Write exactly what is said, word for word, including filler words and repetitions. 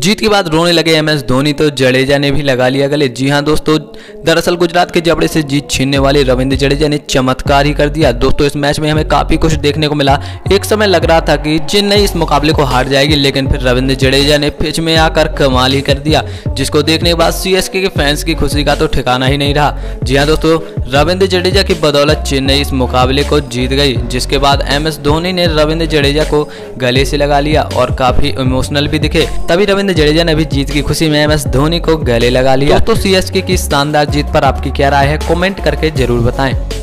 जीत के बाद रोने लगे एम एस धोनी, तो जडेजा ने भी लगा लिया गले। जी हां दोस्तों, दरअसल गुजरात के जबड़े से जीत छीनने वाले रविंद्र जडेजा ने चमत्कार ही कर दिया। दोस्तों इस मैच में हमें काफी कुछ देखने को मिला। एक समय लग रहा था कि चेन्नई इस मुकाबले को हार जाएगी, लेकिन फिर रविंद्र जडेजा ने पिच में आकर कमाल ही कर दिया, जिसको देखने के बाद सीएसके के फैंस की खुशी का तो ठिकाना ही नहीं रहा। जी हाँ दोस्तों, रविंद्र जडेजा की बदौलत चेन्नई इस मुकाबले को जीत गई, जिसके बाद एम एस धोनी ने रविंद्र जडेजा को गले से लगा लिया और काफी इमोशनल भी दिखे। तभी रविंद्र जडेजा ने भी जीत की खुशी में एम एस धोनी को गले लगा लिया। दोस्तों सीएसके की शानदार जीत पर आपकी क्या राय है, कमेंट करके जरूर बताएं।